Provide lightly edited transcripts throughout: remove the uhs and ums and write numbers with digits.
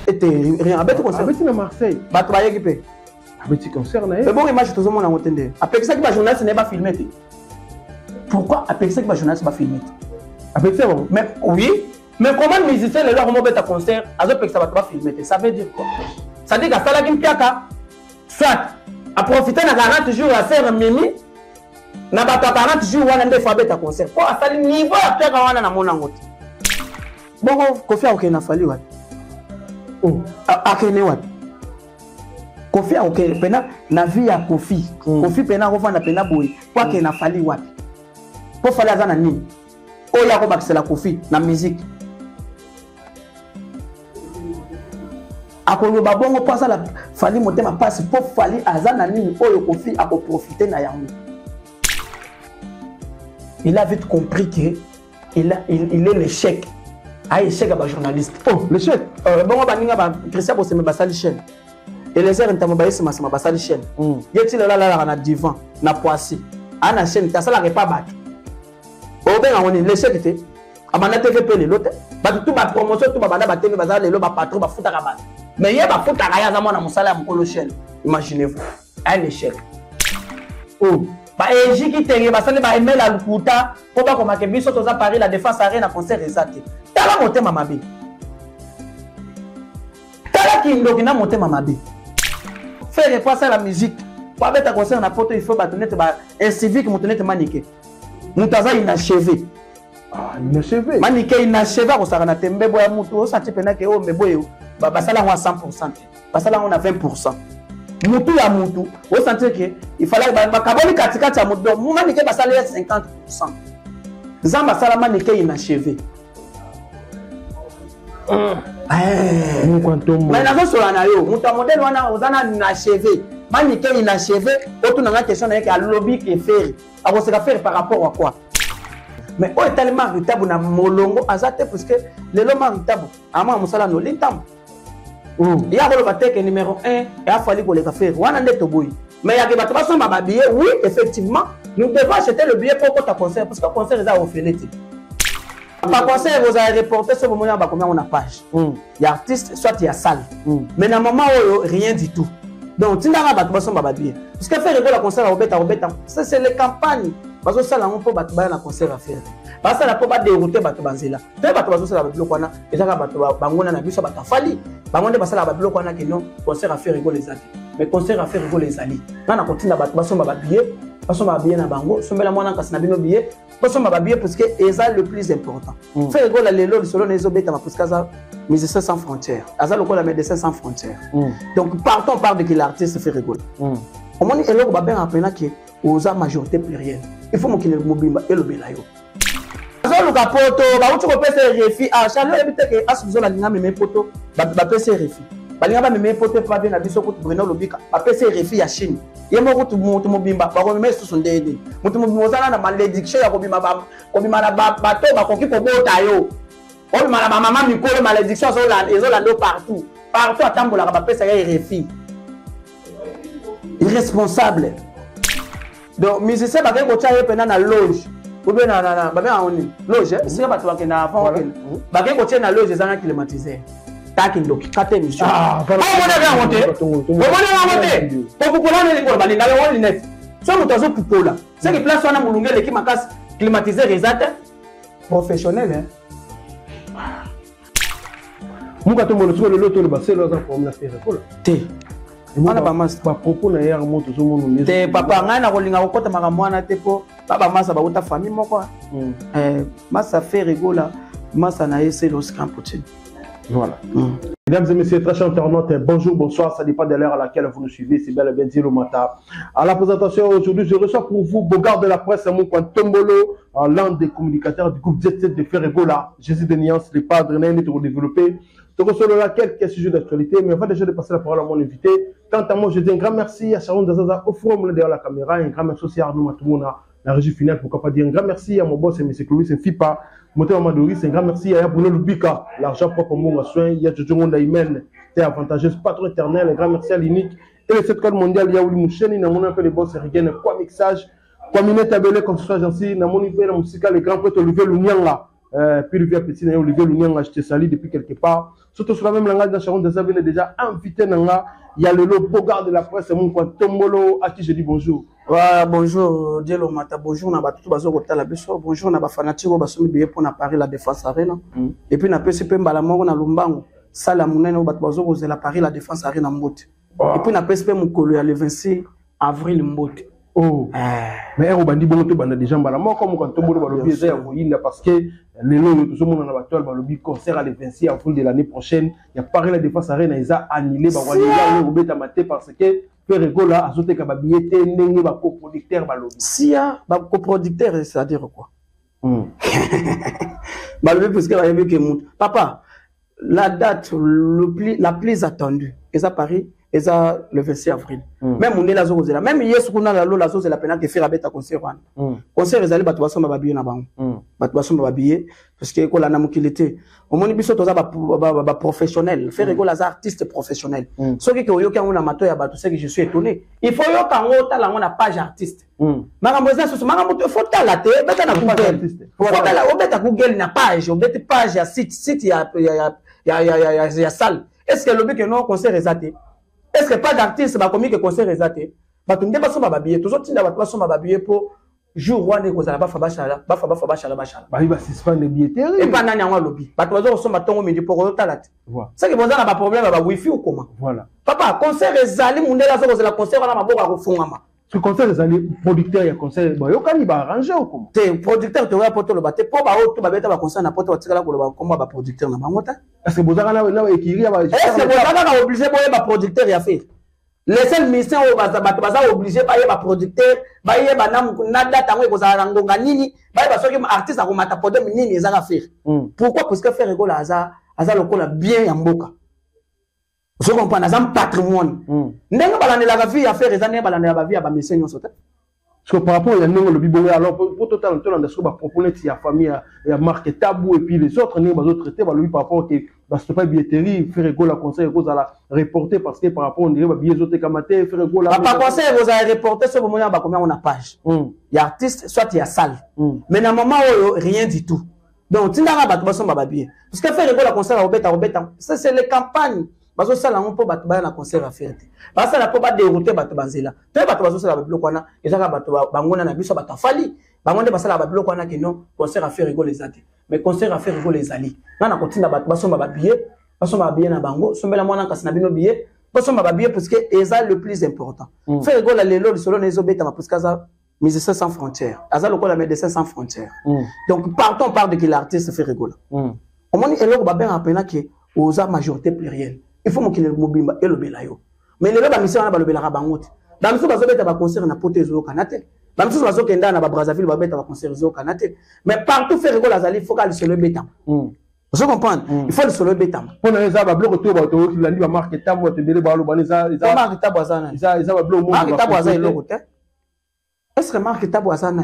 rien abeti concert abeti na Marseille bato bayeki pe abeti concert na mais bon image tout le monde a entendé après ça qui va journaliste n'est pas filmé pourquoi après ça qui va journaliste pas filmé abeti bon mais oui mais comment musicien les gens comment beta concert azo pe ça va pas filmé ça veut dire quoi ça dit que ça la kim piaka soit à profiter na 40 jours à faire mimi na bato 40 jours wana nde fa beta concert pour asali niveau ya piaka wana na mona ngote bon Kofi ok na fali wat oh akene wat Kofi ok pena na vie ya Kofi Kofi pena ko fana pena boy kwa ke na fali wat pour fali azana nini oya ko bakisela Kofi na musique akoloba bongo pasa la fali motema passe pour fali azana nini oyo Kofi ako profiter na yango. Il a vite compris que il est l'échec. Ah, échec à la journaliste. Oh, l'échec. Bon, Christian Bosse me basali chaîne. Et les heures intamo baïs ma basali chaîne. Yeti là na divan, na poissy. Ana chaîne, ta sala pas battre. Oh ben on est l'échec était. Amana TV pe l'autre. Ba tout ba promotion tout ba banda ba TV bazali le ba patron ba futa ka ba. Mais il y a ba futa ka ya za mona musala mukolo chaîne. Imaginez-vous. Un échec. Oh. Ba ejiki tenge basali ba email à lukuta po ba koma ke biso toza Paris la défense arena na concert exact. Tala motema mabe. Tala kindoki na motema mabe. Faire quoi ça la musique. Pour mettre concert na poto il faut ba tenir ba civique motenete manique. Mutaza inachevé. Ah, inachevé. Manique inachevé ko sara na tembe boya mutu o senti pena ke o meboyo ba basala ngo 100%. Basala ngo na 20%. Mutu ya mutu o sentir que il fallait ba kaboli katikati ya mutu muma nike basala 50%. Zamba salama nike inachevé. Mais na zo sola na yo mutu modèle wana ozana inachevé. Manike inachevé otu na question na ke lobby ke faire. Ako se faire par rapport à quoi? Mais o est tellement retable na molongo azate parce que le loma retable ama musala no lintam. Il y a le bateke numéro 1 et a fallu qu'on les faire. Wana ndeto boy. Mais il y a que bato basomba ba billet. Oui, effectivement, nous devons acheter le billet pour ta concert parce que concert est à offrir. Par concert vous avez reporté ce moment là combien on a page. Il y a artiste soit il y a salle. Mais dans moment rien du tout. Donc tindanga bato basomba ba billet. Parce que faire la concert à Robeta ça c'est les campagnes. Parce que ça là on peut battre na concert à faire. Parce que la peut pas dérouter bato banzela. Te bato baso la bato kwana ezaka bato bangona na biso bato fali. Bangonde basala bato kwana ke non concert à faire rigoler les ali. Mais concert à faire rigoler les ali. Na continue bato basomba ba billet, basomba billet na bango, sombela mwana kasi na bino billet, basomba ba billet parce que eza le plus important. Faire rigoler les lolo solo nezo beta ma parce que ça Médecins sans frontières. Aza lokola Médecins sans frontières. Donc partons on parle de que l'artiste fait rigoler. Au moins eloko ba ben apena que aux majorité plurielle. Il faut qu'il mobimba et le belayo. Azolo ka poto ba uti ko pesa refi a chalo ebite ke asuzo la linga meme poto ba pesa refi. Ba linga ba meme poto pa bien na biso ko Bruno Lobika ba pesa refi ya Chine. Yemo ko tu mobimba ba ko meme susu ndende. Mutu mobimozana na malédiction ya ko bima na ba to ba ko ki ko bota yo. On mala ba mama mikolo malédiction so la ezola ndo partout. Partout atambola ba pesa ya refi. Irresponsable. Donc musicien ba ko tia pena na loge. Ou bien na ba bien on loge si ba to na avant ba ko tia na loge zana climatiseur. Taki ndoki kate mission. Ah, on a monté. On a monté. Pour poupola ne ko ba ni na on linet. So muto zo poupola. C'est que place wana mulungele ki makas climatiseur exact professionnel hein. Muka to molo so le loto le ba c'est là pour la faire ko. Té. Mana ba mas ba propos na hier moto zo mono mezo. Té papa nga na ko linga ko kota maka mwana te po baba masa ba uta famille moko. Masa fait rigola, masa na essayer le scam poutine. Voilà. Mesdames et messieurs, très chers internautes, bonjour, bonsoir, ça dépend de l'heure à laquelle vous nous suivez, c'est bel et bien dit le matin. À la présentation aujourd'hui, je reçois pour vous Bogard de la presse, mon coin Tombolo, l'un des communicateurs du groupe Z7 de Ferregola, Jésus de Niance, les padres n'est pour développer. Je reçois là quelques sujets d'actualité, mais avant déjà de passer la parole à mon invité, quant à moi, je dis un grand merci à Sharon Zazaza, au forum derrière la caméra, un grand merci aussi à Arnaud Matoumona, la régie finale, pourquoi pas dire un grand merci à mon boss, M. Clovis, un FIPA, Moteur Madoris, un grand merci à Bruno Lubika, l'argent propre au monde à soin, il y a Jojo Monda Imen, t'es avantageuse, patron éternel, un grand merci à l'INIC, et le 7 code mondial, Yaouli Moucheni, n'a mon un peu les bossérigaines, quoi mixage, quoi minette abelé, construction agency, n'a mon hyper musical, les grands prêtres Olivier Lunyanga, puis le petit Olivier Lounian acheté sali depuis quelque part. Surtout sur la même langage de Sharon Deza est déjà invité Nanga. Il y a le lot Bogard de la presse, mon coin Tombolo, à qui je dis bonjour. Bonjour, Dielo Mata, bonjour, on a tout bazo au Talabeso, bonjour, on a fanatique au Bassoumi billet pour Paris la défense arena. Et puis on a PCP Mbalamoro na Lumbango, Salamounene au Batbazo aux la Paris la défense arena Mbote. Et puis on a PCP Mukolo le 26 avril Mbote. Oh, mais on a dit bon, on a déjà Mbalamoro comme quand Tombolo va le biaiser parce que les lots tout le monde en a battu le concert à le 26 avril de l'année prochaine. Il y a Paris la défense arena, ils ont annulé, parce que Ferregola a sauté comme billet, n'est pas coproducteur. Si, coproducteur, c'est-à-dire quoi? Parce que papa, la date la plus attendue, et ça Paris, et ça le 26 avril. Même on est là, même hier, ce qu'on a la zone, c'est la peine de faire un concert. Concert, ils allaient battre son babillé na bang. Battre son babillé, parce que quand la namukilité, au moins, ils sont tous professionnels. Faire rigoler les artistes professionnels. Ce qui est au Yoka, on a maté à battre, c'est que je suis étonné. Il faut Yoka, on a page artiste. Maramboisa, il faut la télé, Google, il y a page, on met page, il y a site, il y a salle. Est-ce que le but que non, concert est zaté? Est-ce que pas d'artiste va commis que concert est zaté? Bah, tu ne peux pas s'en babiller. Tous autres, tu n'as pas s'en babiller pour jour où on est aux alabas fabachala, bafabachala. Bah, il va suspendre les billets. Et pas n'en a lobby. Bah, tu vas voir son bâton au milieu pour le talat. Voilà. C'est que vous avez un problème avec Wi-Fi ou comment? Voilà. Papa, concert est zali, mon délai, c'est la concert, on a ma boca au fond. Ce concert est zali, producteur, il y a concert, bah, il va arranger ou comment? T'es producteur, tu vas apporter le bâté, pour bah, tu vas mettre un concert, n'importe quoi, tu vas voir comment va producteur n'a pas monté. Est-ce que vous avez un équilibre? Est-ce que vous avez obligé pour être producteur et à faire? Les seuls missions où vous obligé par les producteurs, par les nada tango et kozangonga nini, par les artistes à remata pour des nini les à faire. Pourquoi? Parce que faire rigolo aza le cola bien yamboka. Je comprends, aza patrimoine. N'enga balane la vie à faire, n'enga balane la vie à ba mission sote. Parce que par rapport à nous le bibo alors pour total on a ce qu'on va proposer si la famille a marqué tabou et puis les autres nous va traiter va lui par rapport que bah c'est pas billetterie faire rigolo la conseil cause à la reporter parce que par rapport on dirait billet autres kamaté faire rigolo pas conseil vous avez reporter ce moment ba combien on a page il y a artiste soit il y a salle mais dans moment rien du tout donc tu n'as pas ba son ba billet parce que faire rigolo la conseil Robert ça c'est les campagnes parce que ça là on peut battre na concert à faire parce que ça la peut pas dérouter battre banzela tu battre bazo ça la bilo kwana et ça battre bangona na biso battre fali bangonde basa la bilo kwana que non concert à faire rigoler les athées mais concert à faire rigoler les ali na continue battre baso ba billet na bango sombela mwana kasi na bino billet baso ba billet parce que eza le plus important faire rigoler les lolo solo nezo beta parce que ça Médecins sans frontières aza lokola Médecins sans frontières donc partout on parle de que l'artiste fait rigoler au moins eloko ba ben apena que aux majorité plurielle. Il faut qu'il mobimba et le belayo. Mais les gens mission na le belara bangote. Dans le sous beta ba concert na potezo kanate. Dans le sous kenda na ba Brazzaville ba beta ba concert zo kanate. Mais partout faire rigolo azali faut qu'il se le beta. Vous comprenez? Il faut le solo beta. Pour les za ba bloc to ba to ki landi ba marque tabo te dele ba lo banisa za marque tabo azana. Za ba bloc mo. Marque tabo azana le côté. Est-ce que marque tabo azana?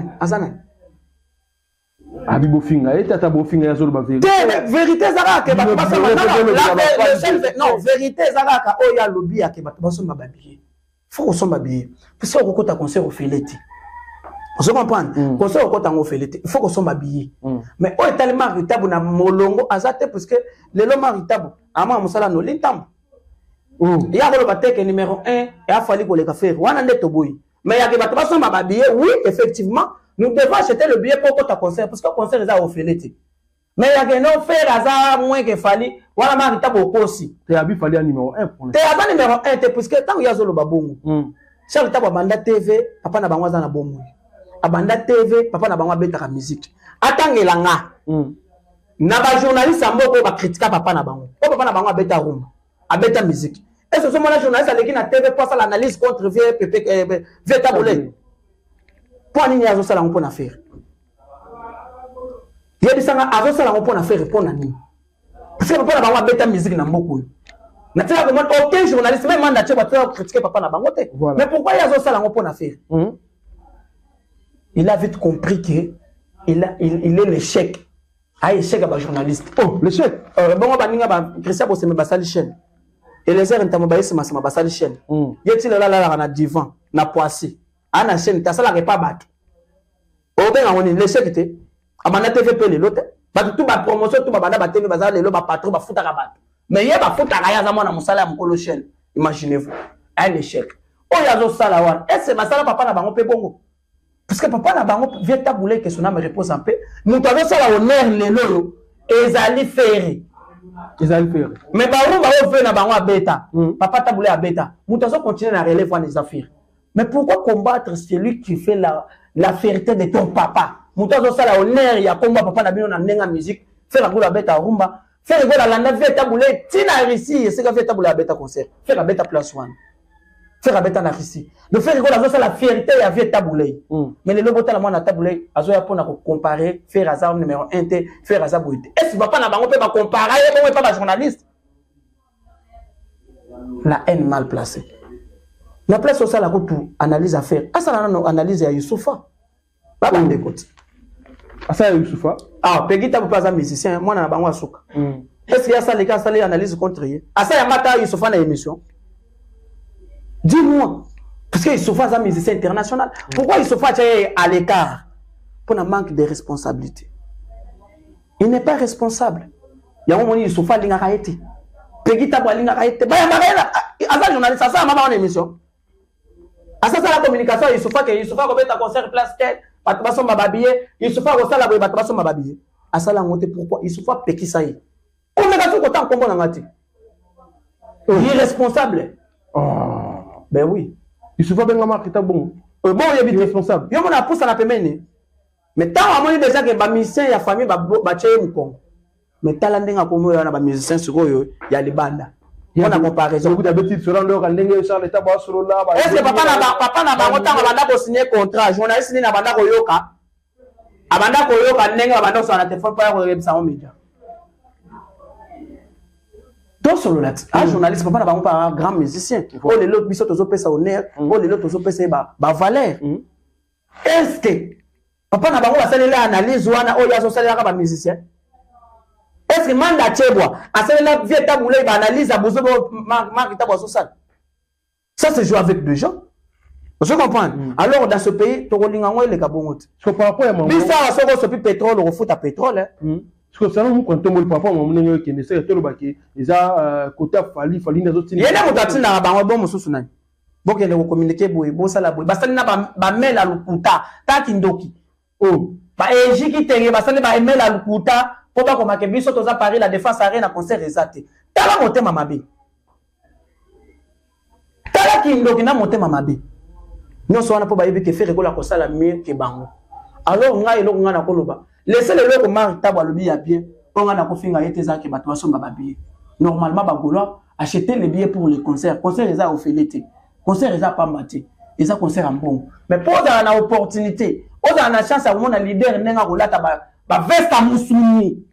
Abibo finga et tata bo finga ya zolo ba vérité. Vérité zaraka ba pas non, vérité zaraka o ya lobby ya ke ba so ba billet. Faut qu'on somba billet. Parce que on kota concert au Feleti. Vous comprenez? Concert au kota au Feleti. Il faut qu'on somba billet. Mais o est tellement ritable na molongo azate parce que le loma ritable ama musala no lintam. Il y a le bateke numéro 1 et a fallu qu'on les faire. Wana ndeto boy. Mais il y a que ba so ba billet, oui, effectivement. Nous devons acheter le billet pour ton concert, parce que le concert est à offrir. Mais il y a que non faire hasard moins qu'il fallait. Voilà, ma rita beaucoup aussi. Tu as vu fallait un numéro 1 pour le. Tu as numéro 1, parce que tant qu'il y a le babongo. Chaque temps, Banda TV, papa n'a pas besoin de bombe. Banda TV, papa n'a pas besoin de la musique. Attends, il n'a pas journaliste à moi pour critiquer papa n'a pas besoin. Papa n'a pas besoin de room, à bêta musique. Et ce sont les journalistes qui na TV passe l'analyse contre vieux taboulet. Pour nini azo sala ngopona faire yebi sanga azo sala ngopona faire pour nani parce que papa na bango beta musique na mboko na tela comment aucun journaliste même manda tche ba critiquer papa na bango te mais pourquoi il azo sala ngopona faire il a vite compris que il est l'échec échec à journaliste l'échec bon baninga ba Christian Boseme basali chaîne et les heures ntamo baïs ma basali chaîne yeti la na divan na Poissy ana chaîne ta sala pas battre au ben on est l'échec était amana TV pe le lote tout ba promotion tout ba banda ba temi ba za lelo ba patron ba futa ka bato. Mais yé ba futa ka ya za mona musala ya mukolo shell. Imaginez-vous un échec. Oh yazo sala wan. Est-ce que masala papa na bango pe bongo? Parce que papa na bango vient tabouler que son âme repose en paix. Nous avons ça la honneur lelo ezali ferré. Ezali ferré. Mais baru ba o fait na bango a bêta. Papa tabouler à bêta. Nous avons continuer à relever les affaires. Mais pourquoi combattre celui qui fait la fierté de ton papa? Nous avons ça la honneur ya combat papa na bino na ndenga musique. Faire la gola bêta rumba. Faire la landa vient tabouler tina ici, c'est que vient tabouler à bêta concert. Faire la bêta place one. Faire bêta na ici. Le faire que ça la fierté ya vie taboulé. Mais les lobota la moi na taboulé, azo ya pour na comparer faire hasard numéro 1 t faire hasard boité. Est-ce que papa na bango peut pas comparer bon pas ba journaliste. La haine mal placée. La place au ça la tout analyse à faire. Ah ça na analyse ya Youssoufa. Pas ban de côté. Ah ça Youssoufa. Ah Pegita pas un musicien, moi na bango asuka. Est-ce qu'il y a ça les cas ça les analyse contre hier. Ah ça ya mata Youssoufa na émission. Dis-moi, parce qu'il se fait un musicien international. Pourquoi il se fait à l'écart? Pour un manque de responsabilité. Il n'est pas responsable. Il y a un moment où il se fait l'ingaraïté. Pegita boit l'ingaraïté. Bah, il y a un journaliste, ça a ma émission. À ça, la communication, il se fait qu'il se fait un concert place tête, pas de façon babillé, il se fait un concert pas de façon babillé. À ça, la montée, pourquoi? Il se fait péquer ça y est. On est dans autant comme on a dit. Irresponsable. Ben oui. Il se fait bien la marque, c'est bon. Bon, il est responsable. Il y a un pouce à la pemene. Mais tant à mon déjà que les musiciens, la famille, va tuer mon con. Mais tant l'année à comme il y a des musiciens sur eux, il y a les bandes. On a comparaison. Beaucoup d'habitude sur l'endroit quand les gens l'état bas sur là. Est-ce que papa n'a pas autant à banda signer contrat, journaliste n'a banda koyoka. Abanda koyoka nenga banda sur la téléphone pas regarder ça en média. Donc sur le un journaliste papa n'a pas un grand musicien. Oh les autres biso tozo pesa honneur, oh les autres tozo pesa ba valeur. Est-ce que papa n'a pas ça les analyse wana oh ya so ça les ba musicien. Est-ce que manda chebwa ça les vie taboulé ba analyse a besoin marque tabwa social. Ça se joue avec des gens. Vous comprenez? Alors dans ce pays to rolinga ngwe le kabongo. So par rapport à mon bisa soko so pétrole au foot à pétrole. Parce que ça nous quand on parfois on ne qui ne sait tout le baquet ils a côté fali les autres il y a des mutati na ba bon mususu na boke le communiquer boy bo sala boy basali na ba mail à lukuta ta kindoki oh ba eji ki tenge basali ba mail à lukuta po ba ko make biso to za Paris la défense arena concert exact tala motema mabe tala kindoki na motema mabe nyonso wana po ba yebi ke faire ko la ko sala mieux que bango alors nga elo nga na koloba laissez le loco marque tabo le billet bien on a ko finga yete za ke bato so ba billet normalement ba golo acheter les billets pour les concerts les a offelé concert les a pas maté les a concert en bon mais pour dans la opportunité on a la chance à mon leader nenga kolata ba veste musuni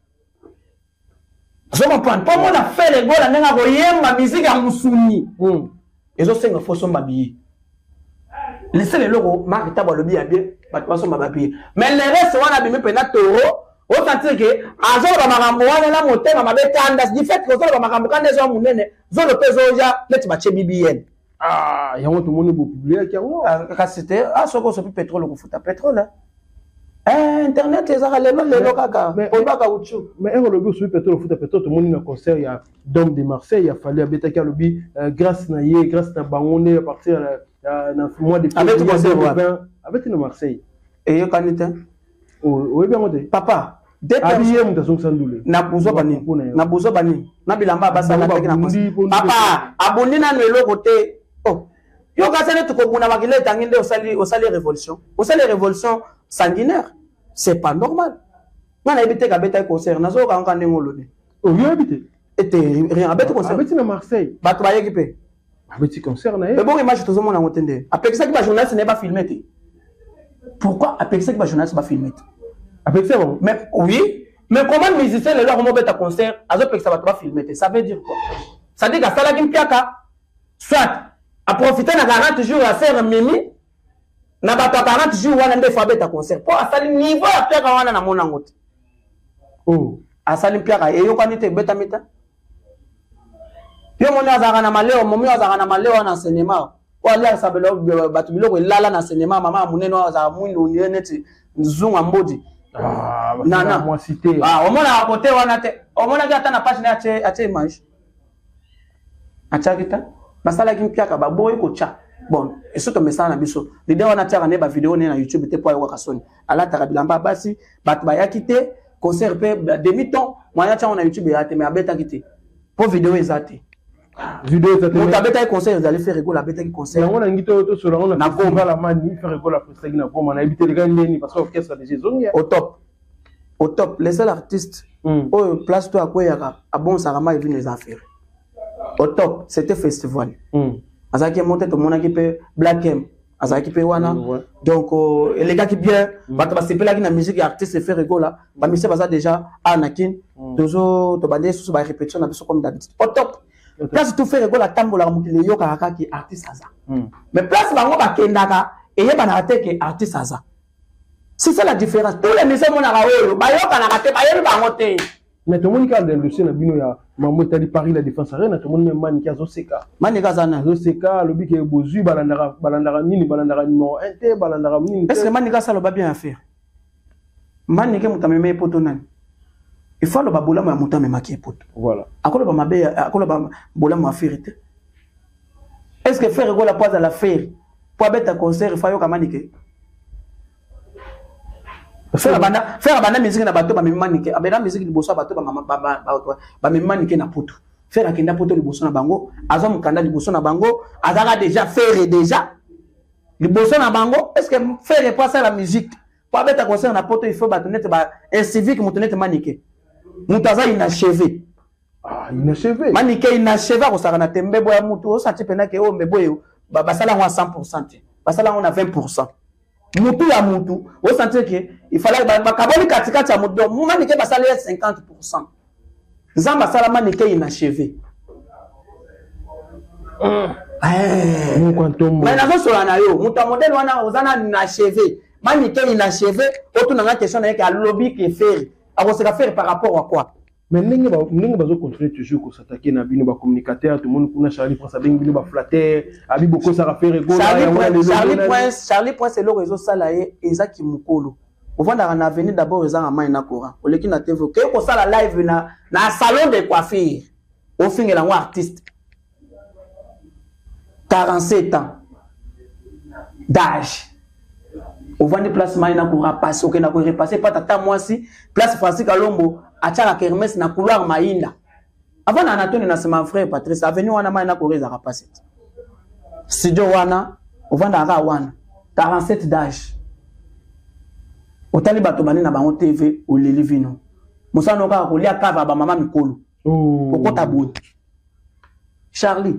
je comprends pour moi a fait les gola nenga ko yemba musique à musuni et autres senga faut so ba billet laissez le logo marque tabo le billet bien mais les restes on a bimé pena toro au sentir que azo ba makambo wana la motema mabetanda du fait que zo ba makambo kande zo munene zo le peso ya net ba che BBN ah ya on tout monde beau publier qui ka c'était ah soko so pétrole ko futa pétrole internet les a le kaka on ba ka uchu mais un lobby sur pétrole futa pétrole tout monde na concert ya Dom de Marseille il a fallu abeta ka lobby grâce na bangone à partir dans mois de février avec une Marseille et yo kanita oui bien monté papa habillé mon tason sandoulé na buzo bani na bilamba basa na teki na papa abondi na nelo côté oh yo kasane to ko buna makile tanginde osali révolution sanguinaire c'est pas normal na ebité ka beta concert na zo ka ngande ngolone oh yo habité était rien abeti concert abeti na Marseille bato ba yekipe abeti concert na mais bon image to zo mona ngotende après ça qui ba journaliste n'est pas filmé. Pourquoi après ça que les journalistes va filmer? Avec ça bon. Mais oui, mais comment musicien les leur moment à concert, avec ça va filmer? Ça veut dire quoi? Ça dit que ça la gimpiaka, soit à profiter na 40 jours à faire mimi, na ba 40 jours wana nde fa beta concert. Pour à sali niveau à piaka wana na mona ngote. Oh, à sali piaka et yo kanite beta mita. Yo mona azaka na maleo, momi azaka na maleo na cinéma. Wala sabelo batu biloko lala na cinéma mama muneno za mwindu neti nzunga mbodi Nana. Moi cité. Au moins à côté on a au moins à la page à image. A tchakita. Basala kimpiaka ba boy ko tcha. Bon, et surtout message na biso. L'idée on a tchaka ne ba vidéo na YouTube te po ya kasoni. Ala tarabilamba basi bat ba ya kité concert pe demi-temps. Moi ya tcha on a YouTube ya te mais abeta kité. Pour vidéo ezate. Vidéo ezate. Mon tabeta concert vous allez faire rigolo abeta ki concert. On a ngito to sur on a gomba la mani faire rigolo la presse na gomba na éviter les gars ndeni parce que orchestre déjà zongia. Au top. Au top, les seuls artistes oh place toi à quoi yaka a bon sarama et les affaires. Au top, c'était festival. Azaki monté tout le monde qui peut Black M, Azaki peut wana. Donc les gars qui bien, bah c'est pas là qui na musique artiste fait rigolo là. Bah monsieur baza déjà Anakin, toujours to bandé sous ba répétition na biso comme d'habitude. Au top. Place tout fait rigolo la tambola mukile yo kaka qui artiste aza. Mais place bango ba kendaka et yeba na tête que artiste aza. C'est ça la différence. Tous les musiciens mon araoyo, ba yo kana kate ba yo bango te. Mais tout le monde qui a le dossier na bino ya maman tali Paris la défense arena tout le monde même man qui a zoseka. Man ka zana zoseka le bi ke bozu balandara nini balandara numéro 1 te balandara nini. Est-ce que man ka ça le ba bien faire? Man ke mutame me poto nani? Il faut le babola ma mutame makie poto. Voilà. Akolo ba mabe akolo ba bola ma férité. Est-ce que faire la pose à la faire pour mettre un concert il faut yo kamanike? Faire bana musique na bato ba memanike abena musique liboso bato ba mama ba memanike na poto faire akenda poto liboso na bango azo mukanda liboso na bango azaka déjà faire déjà liboso na bango est-ce que faire pas ça la musique pour mettre un concert na poto il faut bato net ba un civique mutonete manike mutaza inachevé inachevé manike inachevé ko saka na tembe boya mutu o sati pena ke o mbeboyo ba sala ngo 100% ba sala ngo na 20%. Mutu ya mutu, vous sentez que il fallait que kaboli katikati ya mutu, donc mumani ke basala 50%. Zamba salama ne ke inachevé. Mais nazo solana yo, mutu modèle wana ozana inachevé. Mani ke inachevé, otu na question na ke a lobby ke faire. A se faire par rapport à quoi? Mais n'engue bazo continuer toujours ko s'attaquer na bino ba communicateur tout le monde kuna Charlie Prince abeng bino ba flatter abi boko ça faire rigolo Charlie Prince c'est le réseau salaye ezaki mukolo ovanda na avenir d'abord ezanga mai na courant oleki na TV ke ko sala live na salon de coiffure au fingela ngo artiste 47 ans d'âge ovandi place mai na courant passer ok na ko repasser pas tata moi si place Francis Kalombo achaka kermesse na couloir mainda avant na Anatole na sama frère Patrice avenue wana mai na koreza ka passer studio wana ovanda aka wana 47 d'âge otali bato bani na bango TV oleli vino musano ka kolia kava ba mama mikolo okota bout Charlie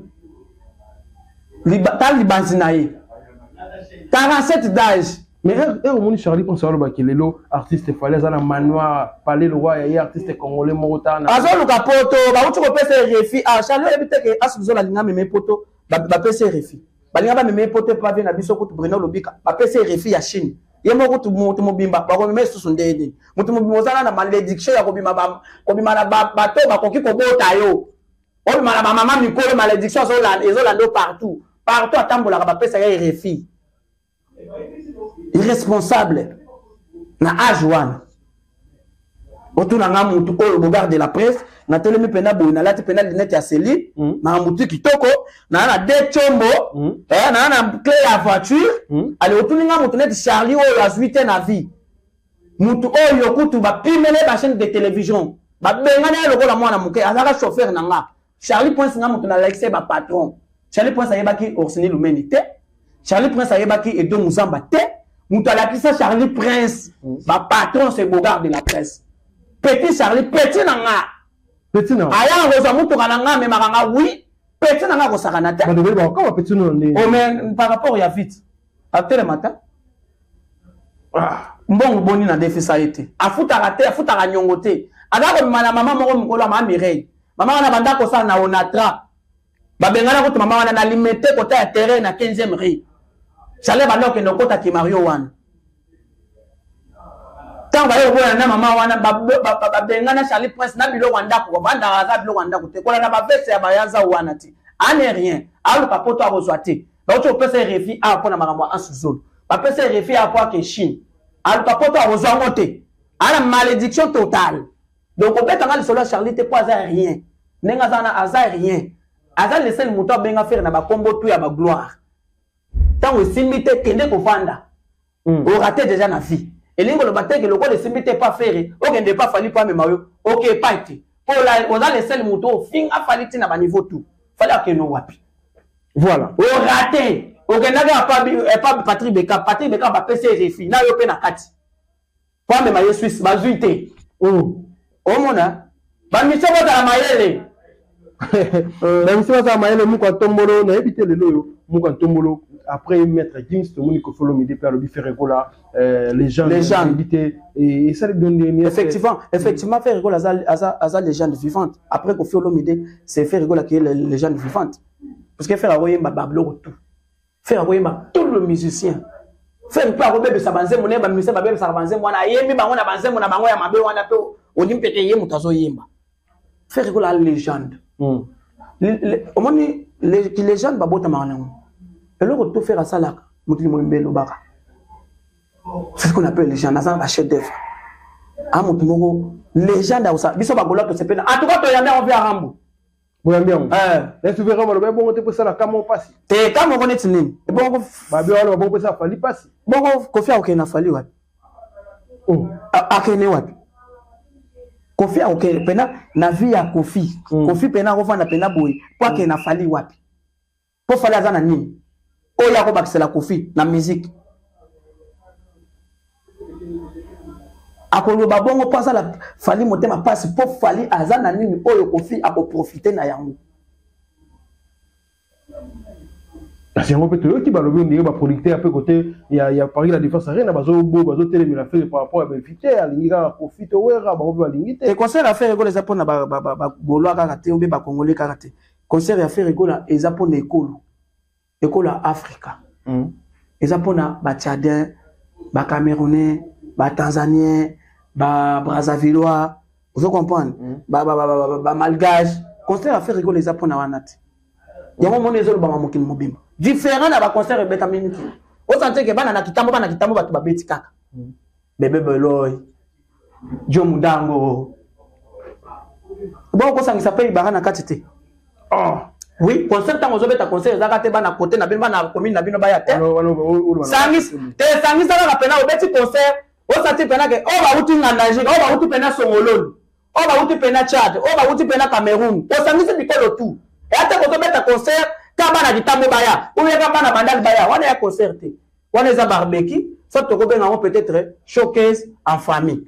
tal libanzi na ye 47 d'âge. Mais au monde Charlie pense à l'autre qui est le artiste fallait à la manoir parler le roi et artiste congolais morotana. Azo luka poto ba uti ko pesa refi ah Charlie ebite ke asuzo la linga meme poto ba pesa refi. Ba linga ba meme poto pa bien na biso ko Bruno Lobika ba pesa refi ya Chine. Yemo ko mutu mobimba ba ko meme susu ndeni. Mutu mobimozana na malédiction ya ko bima na ba to ba ko ki ko bota yo. O bima na ba mama mikolo malédiction zo la ezolando partout. Partout atambola ba pesa ya refi. Irresponsable na ajuan otuna nga mutu ko bogarde de la presse na telemi pena bo na lati pena linete ya Céline na mutu kitoko na de chombo na clé ya voiture ale otuni nga mutu net Charlie o ya 8 na vie mutu o yokutu ba pimele ba chaîne de télévision ba benga na lokola mwana muke azaka chauffeur na nga Charlie Prince nga mutu na like ba patron Charlie Prince ayebaki Orsini Lumenité Charlie Prince ayebaki Edo Muzamba te Moutalakisa Charlie Prince, ma patron c'est Bogard de la presse. Petit Charlie, petit nanga. Petit nanga. Aya rosa mutu kananga mais maranga oui. Petit nanga ko sakanata. Ba devait ba comment petit nanga. Oh mais par rapport ya vite. Après le matin. Mbongo boni na défi ça été. Afuta raté, afuta nyongote. Ada ko mama moko mukolo ma Mireille. Mama wana banda ko sa na Onatra. Ba bengana ko mama wana na limité ko ta terrain na 15e rue. Charlie balo ke nokota ki Mario wana. Tanga yo bona na mama wana ba bengana Charlie Prince na bilo wanda ko banda raza bilo wanda ko te kola na ba vese ya bayaza wana ti. Ane rien. Alu papoto a rozwate. Ba oto pesa refi a pona makambo en sous-zone. Ba pesa refi a kwa ke Chine. Alu papoto a rozwa ngote. a la malédiction totale. Donc, on peut être solo Charlie, t'es pas rien. Nenga zana aza rien. Aza laissé le mouton benga faire na ba combo tout ya ba gloire. Tant que simité kende ko fanda. On raté déjà na vie. Et lingo le batte que le ko le simité pas faire, o kende pas fallu pas même OK pas été. Pour la on a laissé le mouton fin a fallu ti na ba niveau tout. Fallait que nous wapi. Voilà. On raté. O kende pas Patrick Beka ba PC fi. Na yo pe na kati. Pas même maillot Suisse bazuité. Oh mona. Ba mission ba la mayele. La mission ba mayele mu ko tombolo na éviter le loyo. Mu ko tombolo après mettre James to Monique follow me depuis le faire écola les gens éviter et ça donne effectivement faire écola à légende vivante après qu'on fait l'omide c'est faire écola qui est légende vivante parce que faire envoyer ma bablo tout faire envoyer ma tout le musicien faire pas robebe ça banze mon ba musicien babebe ça banze moi na yemi bango na banze mon na bango ya mabe wana to onimpete yemu tazo yemba faire écola légende au moins les légendes babota marana. Et le retour faire à ça là, c'est ce qu'on appelle les gens, un chef d'œuvre. Ah mon tumoro, les gens dans ça, biso bagola to sepena. En tout cas, to yamé on vient à Rambo. Bon bien. Est-ce que vraiment le bon te pour ça la comment passe. Te comme on est tinin. Et bon ba bien on bon ça fali passe. Bon kofi a na fali wat. Oh, a kene wat. Kofi a pena na vie ya kofi. Kofi pena ko na pena boy. Kwa ke na fali wat. Pour fali azana nini? Oh ya ko bakse la kofi na musique. Akolo babongo pasa la fali motema passe pour fali azana nini oyo kofi ako profiter na yango. C'est un peu tout qui va le bien ba producteur à peu côté il y a Paris la défense rien bazo télé mais la fait par rapport à invité à linga kofi to wera ba ba lingite. Et concert à faire école ezapona ba golo karaté ou ba congolais karaté. Concert à faire école ezapona école. École Africa. Ezapona ba Tchadien, ba Camerounais, ba Tanzanien, ba Brazzavillois, vous comprenez? Ba Malgache. Concert à faire école ezapona wanati. Yamo moni ezolo ba mamokini mobimba. Différent na ba concert beta minute. O sante ke bana na kitambo batu ba beti kaka. Bebe Beloy. Jo Mudango. Bon ko sangisa pe ibara na katite. Oh. Oui, concert tant ozobeta concert zakate bana côté na bino na commune na bino ba ya te. Sangis la pena obeti concert. O sante pena ke o ba uti ngandanje, o ba uti pena Songololo. O ba uti pena Tchad, o ba uti pena Cameroun. O sangisi bikolo tout. Et ate kozobeta concert kabana ditambo baya ou bien kabana bandal baya wana ya concert wana za barbecue ça to kobenga peut-être showcase en famille.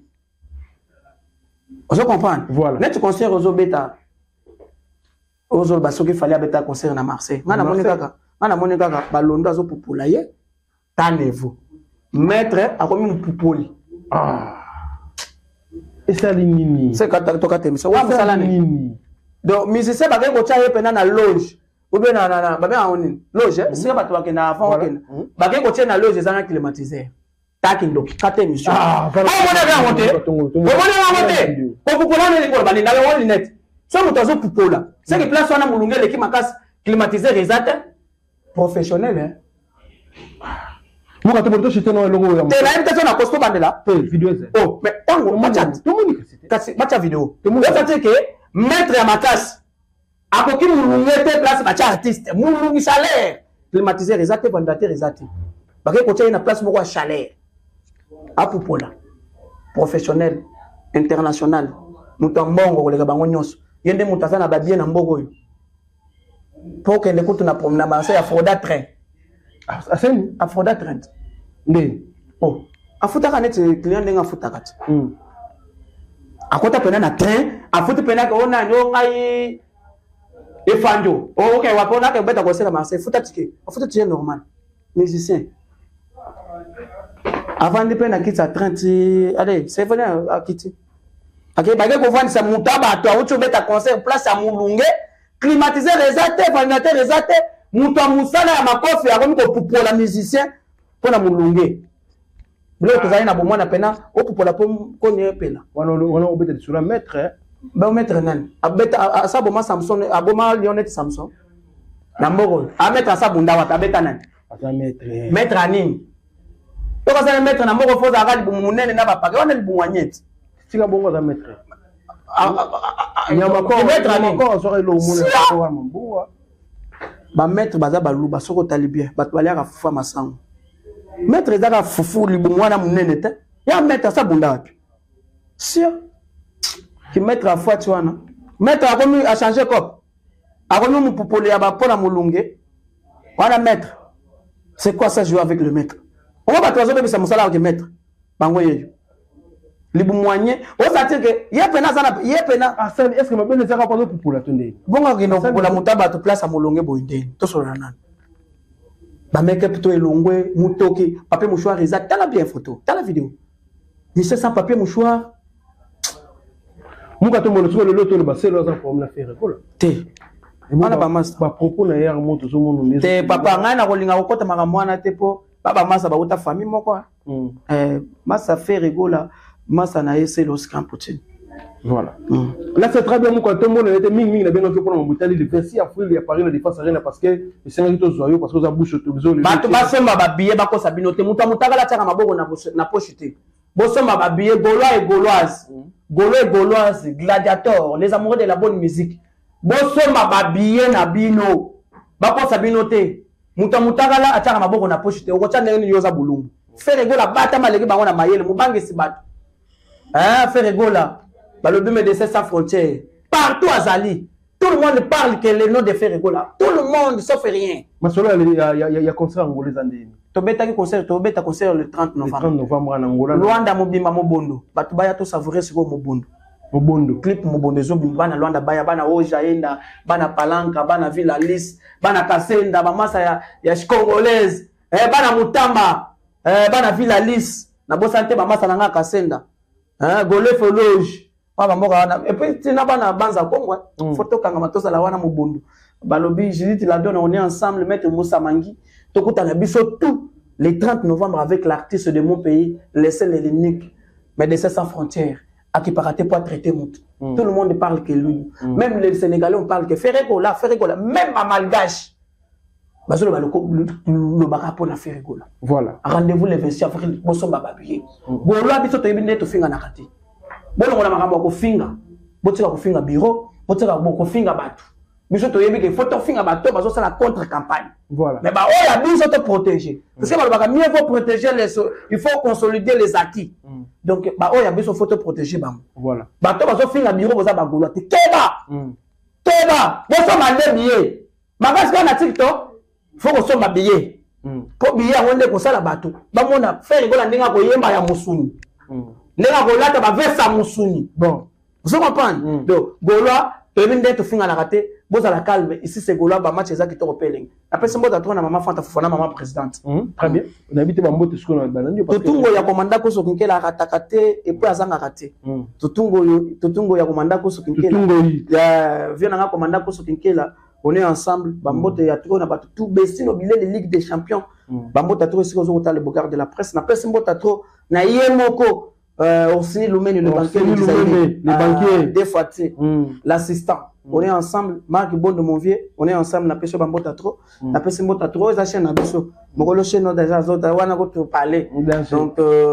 On comprend. Voilà. Net concert ozobeta ozol basoki fallait abeta concert na Marseille. Mana monika balondo azo popula ye tanez-vous. Maître a komi mpupoli. Ah. Et ça linini. C'est quand to ka temisa wa musala nini. Donc, musicien bagay ko tchaye pena na loge. Ou bien na ba bien onine. Loge, c'est pas toi qui na avant ken. Bagay ko tchaye na loge za climatiseur. Takindo kate émission. Ah, voilà. On va monter. On va monter. Ko popola ne ko ba ni na le net. So moto zo popola. C'est que place wana mulunge le ki makas climatiseur ezate professionnel hein. Moi quand tu chez toi logo ya. Te la invitation na costo bandela. Vidéo. Oh, mais tango matchat. Tout monde kasi matcha vidéo. Ça c'est que maître à ma casse. A koki mulungete place bacha artiste. Mulungi salaire. Climatiseur ezate ventilateur ezate. Bakay ko tchaye na place moko chaleur. A popola. Professionnel, international. Mutambongo kolega bango nyonso. Yende mutazana ba bien na mbogo yo. Pour que l'écoute na promenade Marseille à Froda train. À Froda train. Ndé. Oh. A futaka net client ndenga futaka. Akota pena na train, a futi pena ko na nyo ngai efanjo. Oh OK, wa pona ke beta ko sera Marseille, futa ticket. A futa ticket normal. Musicien. Avant de pena quitte à 30, allez, c'est venu à quitter. OK, bagay ko vendre sa mutaba to auto beta concert place à Mulunge, climatiseur rezate, ventilateur rezate, muta musala ya makofi akomi ko pupola musicien pona Mulunge. Blo kozali na bomwana pena okupola po konye pena wana obeta sur la maître ba maître nani abeta asaboma Samson aboma Lionel Samson na mboko a maître asabunda wata abeta nani asa maître maître anini to ka sa maître na moko foza akali bu munene na bapaka wana libu wanyeti tika bongo za maître nyama ko maître ko so elo mona ko wa mbuwa ba maître baza baluba soko talibia bato baliaka fufa masango maître ezaka fufu libu mwana munene te ya maître sa bunda wapi sio ki maître a fois tu wana maître a commis a changer cop a commis mu popole ya ba pona mulunge wana maître c'est quoi ça jouer avec le maître on va pas toi ça musala avec maître bango yeyo libu moigné on s'attire que yepena sana yepena asali est-ce que mabene zaka pas popole tonde bonga kino popola mutaba to place a mulunge boyinde to solana ba make plutôt elongwe mutoki papier mouchoir exact t'as la bien photo t'as la vidéo mais c'est sans papier mouchoir muka to molo so le loto le baselo za pour me faire kola te wana ba mas ba propos na hier moto zo mono te papa ngana ko linga ko kota maka mwana te po baba masa ba uta famille moko masa fait rigola masa na ese le Oscar Poutine voilà là c'est très bien muka to molo était mingi na benga pour mon bouteille de 26 avril ya Paris na défense arena parce que le Sénégal to zoyo parce que za bouche to zo le ba to ba semba ba billet ba ko sabino te muta mutaka taka maboko na poche te bosoma ba billet gaulois et gauloises Gaulois et Gauloises, gladiateurs, les amoureux de la bonne musique. Bosoma ba billet na bino. Bako sabino te. Mutamutagala ataka maboko na poche te. Okocha ndenge yoza bulungu. Feregola bata maleki bango na mayele mubange si bato. Feregola. Ba le BMDC sans frontières. Partout à Zali. Tout le monde parle que le nom de Feregola. Tout le monde sauf rien. Mais cela il y a concert angolais andeni. Tobeta ki concert, tobeta concert le 30 novembre. Le 30 novembre en Angola. Luanda mobimba mobondo. Batu baya to savourer siko mobondo. Mobondo. Clip mobondo zo bana Luanda baya bana Oja enda, bana Palanka, bana Villa Lis, bana Kasenda, mamasa ya Congolaise, bana Mutamba, bana Villa Lis, na bosante mamasa nanga Kasenda. Golef Loge. Papa mboka wana. Et puis tina bana banza Kongo, photo kanga matosa la wana mobondo. Balobi, je dis la donne, on est ensemble, maître Moussa Mangi. Tout le 30 novembre avec l'artiste de mon pays, le seul et l'unique, mais de sans frontières, à qui paraté pour traiter Moutou. Tout le monde parle que lui. Même les Sénégalais, on parle que Ferregola, même à Malgache. Le barapo na Ferregola. Voilà. Rendez-vous le 26 avril, Bosso Bababiye. Bon, là, biso to ibine to finga nakati. Bon, on a makambo ko finga. Botika ko finga bureau, botika ko finga batu. Biso to yebi que photo finga bato, baso ça la contre-campagne. Voilà. Mais bah oh la bise te protéger. Parce que mieux faut protéger les, il faut consolider les acquis. Donc bah oh ya bise faut te protéger bam. Voilà. Bato baso finga bureau boza bagolo te keba. Keba, boso mande billet. Magas ka na TikTok, faut ko so ma billet. Pour billet on est ko sala bato. Ba mona faire rigola ndinga ko yemba ya musuni. Ndinga ko lata ba vesa musuni. Bon. Vous comprenez? Donc Gaulois Tobinde to finga la raté, boza la calme. Ici c'est Gaulois, ba match ezaki to repelling. Après c'est mboda to na maman Fanta Fofana maman présidente. Très bien. On habite ba mbote siko na banani parce que Totungo ya komanda ko so kinkela ratakate et puis azanga raté. Totungo ya komanda ko so kinkela. Totungo ya vient na komanda ko so kinkela. On est ensemble, ba mbote ya to na ba tout besino bilé les Ligue des Champions. Ba mbote to siko zo ta le Bogard de la presse. Na presse mbote to na yemoko aussi Lumeni le banquier le banquier des fois l'assistant on est ensemble Marc Bon de mon vieux on est ensemble na peso bambota trop na peso bambota trop za chaîne na biso mokolo chaîne déjà zota wana ko te parler donc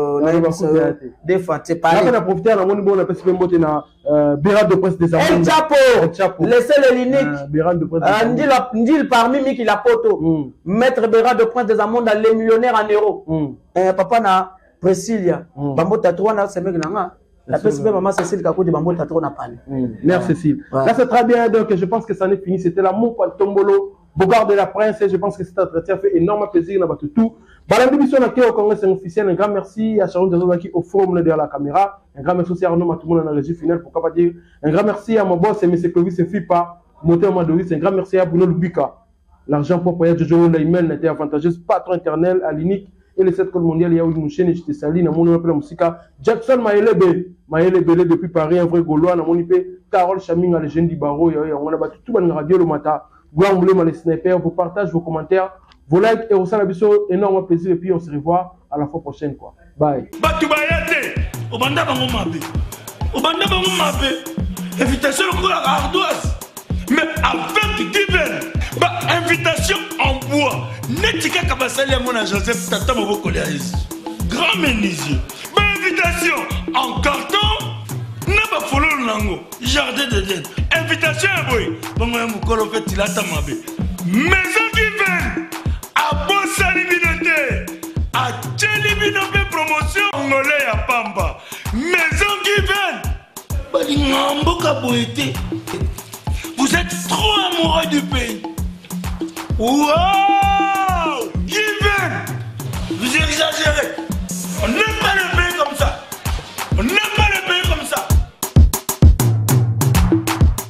na des fois tu parler na profiter na moni bon na peso bambota na bureau de presse des amis Chapo laissez le l'unique bureau de presse ndil parmi Miki la poto maître bureau de presse des amonda les millionnaires en euros papa na Priscilla, Bambo Tatouan, c'est mec la personne maman Cécile Kakodi Bambo Tatouan a parlé. Mère Cécile. Là c'est très bien, donc je pense que ça n'est fini. C'était l'amour pour Tombolo, Bogard de la Prince. Et je pense que cet entretien fait énormément plaisir. On a battu tout. Balandou Bisson au Congrès officiel. Un grand merci à Sharon Dezona qui au forum derrière la caméra. Un grand merci aussi à Arnaud Matoumoun dans la régie finale. Pourquoi pas dire un grand merci à mon boss et M. Clovis et Fipa, Moteur Madoris. Un grand merci à Bruno Lubika. L'argent pour payer Jojo Laimel n'était avantageuse. Patron éternel à l'unique. Et les 7 codes mondiales, il y a eu Mouchen et je te salue. Dans mon appel à Moussika, Jackson Maëlebe depuis Paris, un vrai Gaulois. Dans mon IP, Carole Chaming, la légende du barreau. On a battu tout le radio le matin. Gouamboulé, les snipers, vos partages, vos commentaires, vos likes. Et au sein de la biseau, énorme plaisir. Et puis on se revoit à la fois prochaine. Quoi. Bye. Invitation pour la ardoise. Mais avec divers, invitation en bois. Netika Kabasali à mon Joseph Tata Moboko. grand menuisier. Bonne invitation en carton. N'a pas follow nango. Jardin d'Éden. Invitation à boy. Bon, moi, mon colo fait il a ta mabé. Maison qui vient. À Bossa Libinoté. À Tchelibinoté promotion. Angolais à Pamba. Maison qui vient. Vous êtes trop amoureux du pays. Wow! Given! Vous exagérez. On est